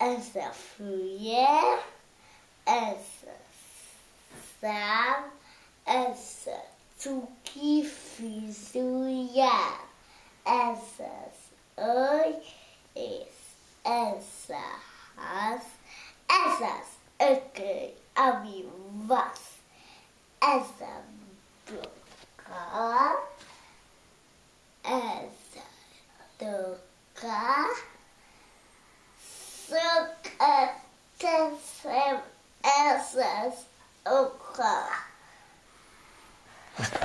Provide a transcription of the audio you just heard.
ez a fülye, ez a szám, ez a cuki frizurja, ez az ögy, és ez a ház, ez az ököly, ami vasz, ez a boka, ez a toka, sokat teszem, ez az oka.